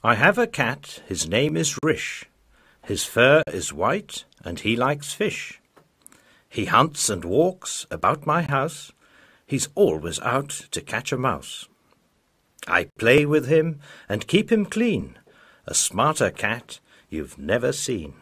I have a cat, his name is Rish. His fur is white, and he likes fish. He hunts and walks about my house. He's always out to catch a mouse. I play with him and keep him clean, a smarter cat you've never seen.